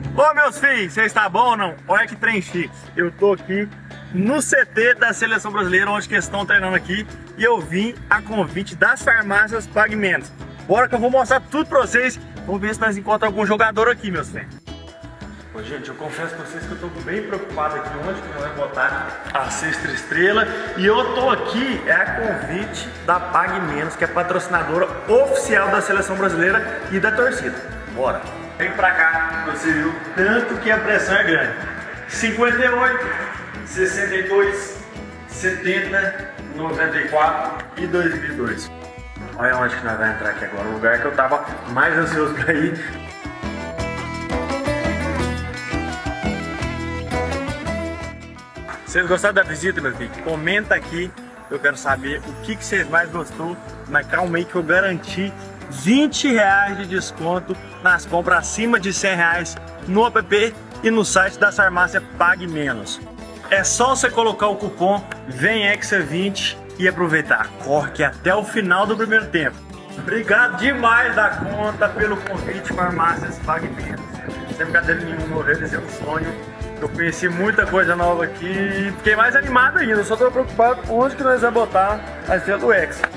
Ô meus filhos, vocês está bom ou não? Olha que trem chique. Eu tô aqui no CT da Seleção Brasileira, onde que eles estão treinando aqui. E eu vim a convite das farmácias Pague Menos. Bora que eu vou mostrar tudo pra vocês. Vamos ver se nós encontramos algum jogador aqui, meus filhos. Ô, gente, eu confesso pra vocês que eu tô bem preocupado aqui onde que nós vamos botar a sexta estrela. E eu tô aqui, é a convite da Pague Menos, que é patrocinadora oficial da Seleção Brasileira e da torcida. Bora! Vem pra cá, você viu tanto que a pressão é grande. 58, 62, 70, 94 e 2002. Olha onde que nós vamos entrar aqui agora, o lugar que eu tava mais ansioso pra ir. Vocês gostaram da visita, meu filho? Comenta aqui, eu quero saber o que vocês mais gostou. Mas calma aí que eu garanti R$20 de desconto nas compras acima de R$100 no app e no site da farmácia Pague Menos. É só você colocar o cupom VEMHEXA20 e aproveitar. Corre que até o final do primeiro tempo. Obrigado demais da conta pelo convite, farmácias Pague Menos. Sem brincadeira nenhuma, realizei um sonho. Eu conheci muita coisa nova aqui e fiquei mais animado ainda. Eu só tô preocupado com onde que nós vamos botar a estrela do Hexa.